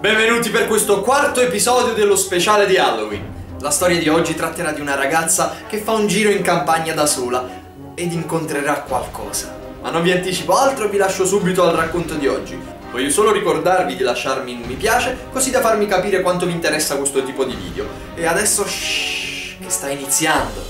Benvenuti per questo quarto episodio dello speciale di Halloween. La storia di oggi tratterà di una ragazza che fa un giro in campagna da sola ed incontrerà qualcosa. Ma non vi anticipo altro e vi lascio subito al racconto di oggi. Voglio solo ricordarvi di lasciarmi un mi piace, così da farmi capire quanto vi interessa questo tipo di video. E adesso shhh, che sta iniziando.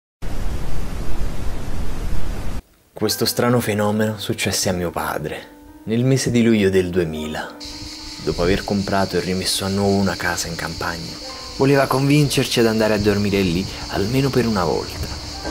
Questo strano fenomeno successe a mio padre nel mese di luglio del 2000. Dopo aver comprato e rimesso a nuovo una casa in campagna, voleva convincerci ad andare a dormire lì almeno per una volta.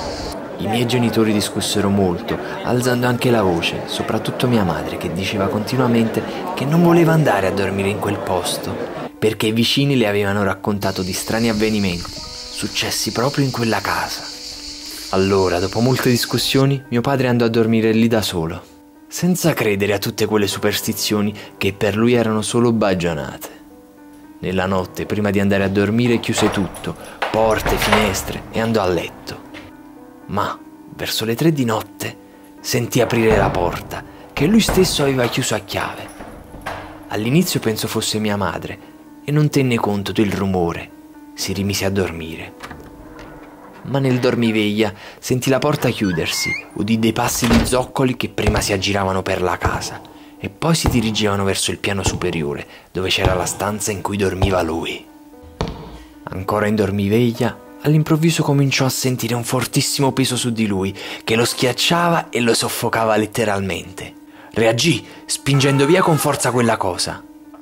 I miei genitori discussero molto, alzando anche la voce, soprattutto mia madre, che diceva continuamente che non voleva andare a dormire in quel posto perché i vicini le avevano raccontato di strani avvenimenti successi proprio in quella casa. Allora, dopo molte discussioni, mio padre andò a dormire lì da solo, senza credere a tutte quelle superstizioni che per lui erano solo baggianate. Nella notte, prima di andare a dormire, chiuse tutto, porte, finestre, e andò a letto. Ma, verso le 3 di notte, sentì aprire la porta, che lui stesso aveva chiuso a chiave. All'inizio pensò fosse mia madre, e non tenne conto del rumore. Si rimise a dormire. Ma nel dormiveglia sentì la porta chiudersi, udì dei passi di zoccoli che prima si aggiravano per la casa e poi si dirigevano verso il piano superiore, dove c'era la stanza in cui dormiva lui. Ancora in dormiveglia, all'improvviso cominciò a sentire un fortissimo peso su di lui, che lo schiacciava e lo soffocava letteralmente. Reagì, spingendo via con forza quella cosa.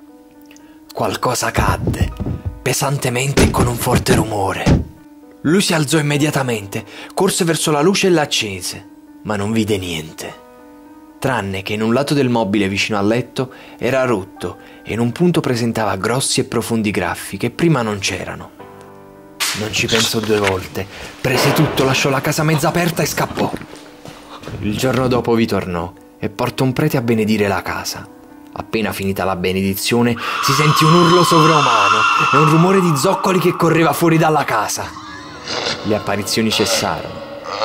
Qualcosa cadde, pesantemente e con un forte rumore. Lui si alzò immediatamente, corse verso la luce e l'accese, ma non vide niente. Tranne che in un lato del mobile vicino al letto era rotto e in un punto presentava grossi e profondi graffi che prima non c'erano. Non ci pensò 2 volte, prese tutto, lasciò la casa mezza aperta e scappò. Il giorno dopo vi tornò e portò un prete a benedire la casa. Appena finita la benedizione si sentì un urlo sovraumano e un rumore di zoccoli che correva fuori dalla casa. Le apparizioni cessarono.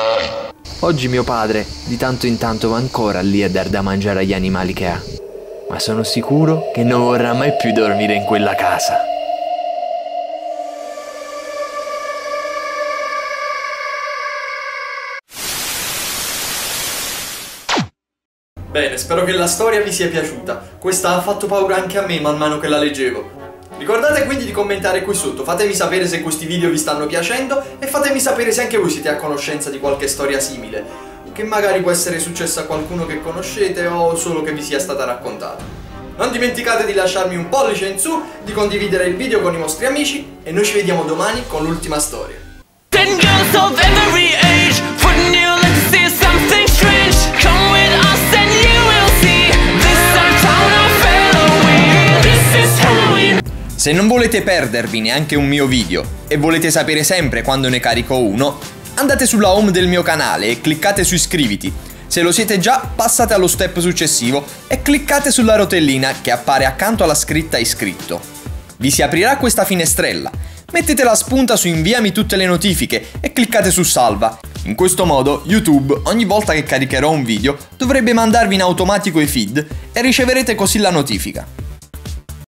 Oggi mio padre di tanto in tanto va ancora lì a dar da mangiare agli animali che ha, ma sono sicuro che non vorrà mai più dormire in quella casa. Bene, spero che la storia vi sia piaciuta. Questa ha fatto paura anche a me man mano che la leggevo. Ricordate quindi di commentare qui sotto, fatemi sapere se questi video vi stanno piacendo e fatemi sapere se anche voi siete a conoscenza di qualche storia simile, che magari può essere successa a qualcuno che conoscete o solo che vi sia stata raccontata. Non dimenticate di lasciarmi un pollice in su, di condividere il video con i vostri amici e noi ci vediamo domani con l'ultima storia. Se non volete perdervi neanche un mio video e volete sapere sempre quando ne carico uno, andate sulla home del mio canale e cliccate su iscriviti. Se lo siete già, passate allo step successivo e cliccate sulla rotellina che appare accanto alla scritta iscritto. Vi si aprirà questa finestrella. Mettete la spunta su inviami tutte le notifiche e cliccate su salva. In questo modo YouTube, ogni volta che caricherò un video, dovrebbe mandarvi in automatico i feed e riceverete così la notifica.